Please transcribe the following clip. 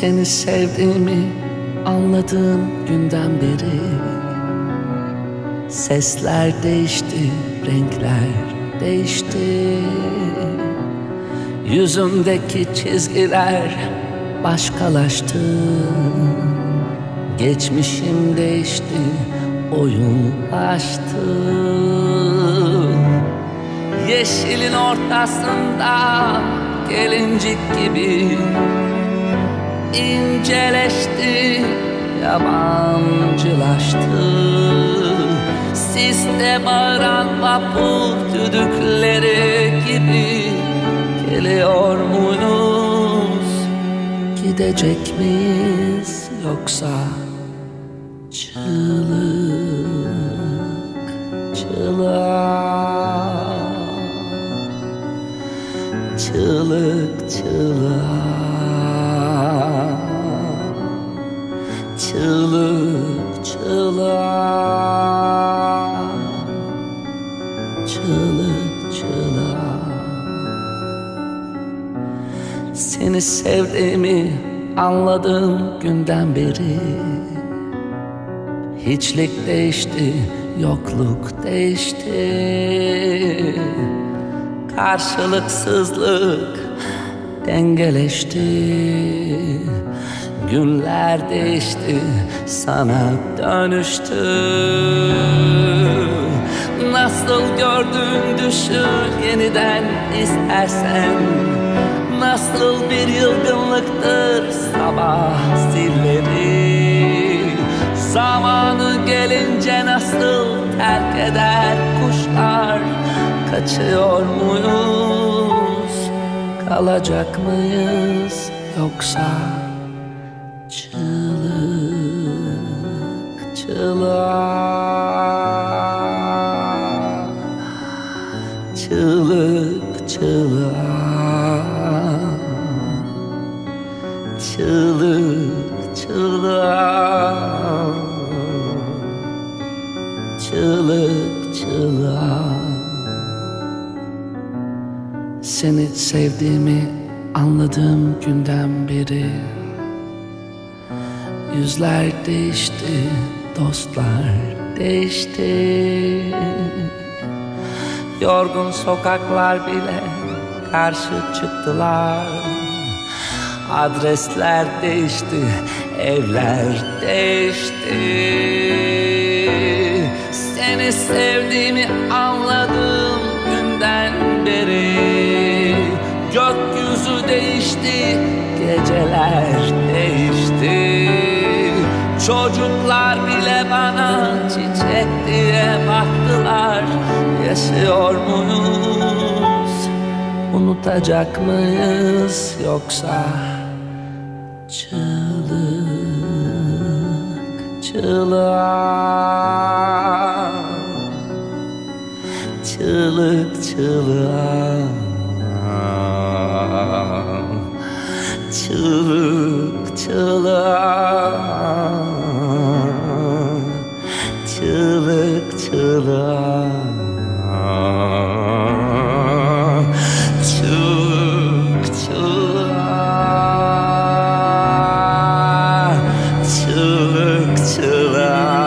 Seni sevdiğimi anladığım günden beri sesler değişti, renkler değişti. Yüzümdeki çizgiler başkalaştı. Geçmişim değişti, oyunlaştı. Yeşilin ortasında gelincik gibi inceleşti, yabancılaştı. Siste bağıran vapur düdükleri gibi geliyor muyuz, gidecek miyiz yoksa çığlık çığlığa, çığlık çığlığa, çığlık çığlığa, çığlık çığlığa. Seni sevdiğimi anladığım günden beri hiçlik değişti, yokluk değişti. Karşılıksızlık dengeleşti. Günler değişti, sana dönüştü. Nasıl gördün düşün yeniden istersen. Nasıl bir yılgınlıktır sabah zilleri. Zamanı gelince nasıl terk eder kuşlar. Kaçıyor muyuz, kalacak mıyız yoksa çığlık çığlığa, çığlık çığlığa, çığlık çığlığa, çığlık çığlığa. Seni sevdiğimi anladığım günden beri yüzler değişti, dostlar değişti. Yorgun sokaklar bile karşı çıktılar. Adresler değişti, evler değişti. Seni sevdiğimi anladığım günden beri gökyüzü değişti, geceler değişti. Çocuklar bile bana çiçek diye baktılar. Yaşıyor muyuz, unutacak mıyız yoksa çığlık çığlığa, çığlık çığlığa, çığlık çığlığa, çığlık çığlığa, çığlık çığlığa, çığlık çığlığa.